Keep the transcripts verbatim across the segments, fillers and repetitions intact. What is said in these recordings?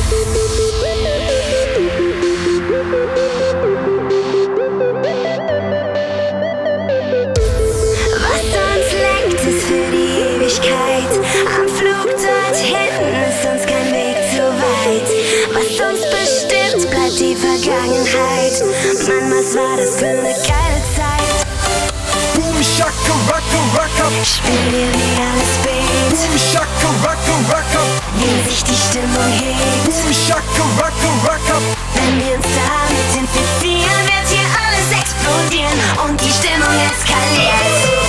Am Flug dorthin ist uns kein Weg zu weit. Was uns bestimmt, bleibt die Vergangenheit. Mann, was war das für eine geile Zeit? Boom, shaka, raka, raka. Spiel dir wie alles beat. Boom, shaka, raka, raka. Wie sich die Stimmung hebt. Boom, shaka, raka, raka. Wenn wir uns damit infizieren, wird hier alles explodieren und die Stimmung eskaliert.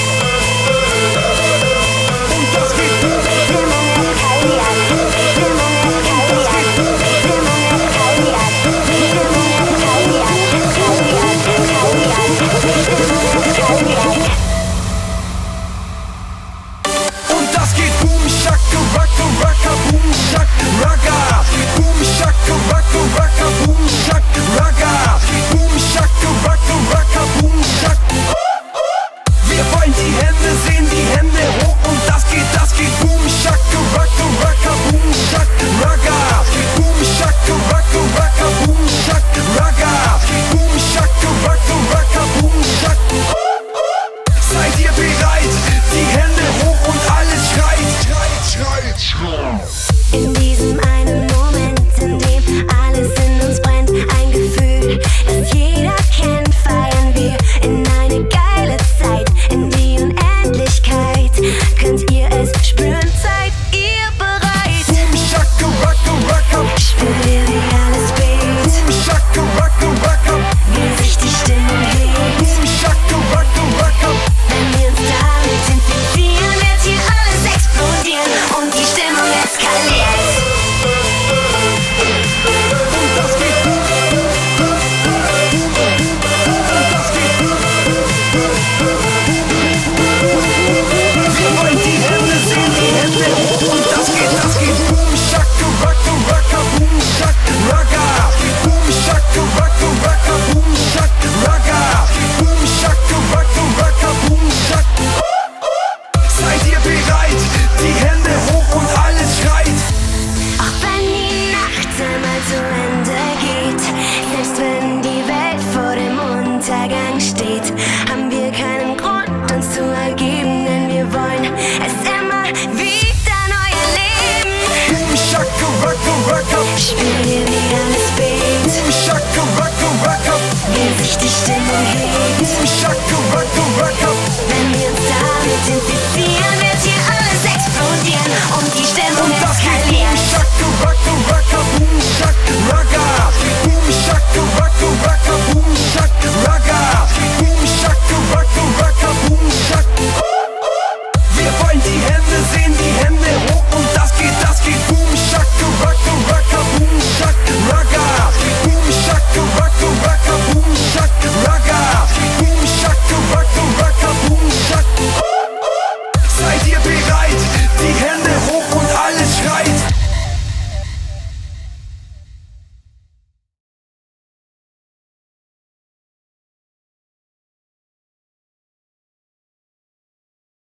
In diesem einen Moment, in dem alles in uns brennt, ein Gefühl, das jeder kennt, feiern wir in eine geile Zeit, in die Unendlichkeit. Könnt ihr es spüren? Seid ihr bereit? Boom, shaka, raka, raka. Spürt ihr, wie alles bebt? Boom, shaka, raka, raka. Wie sich die Stimmung hebt? Boom, shaka, raka, raka. Wenn wir uns damit infizieren, wird hier alles explodieren und die Stimmung eskaliert. Steht, haben wir keinen Grund, uns zu ergeben, denn wir wollen es immer wieder neu erleben. Boom, shaka, raka, raka. Spür dir wie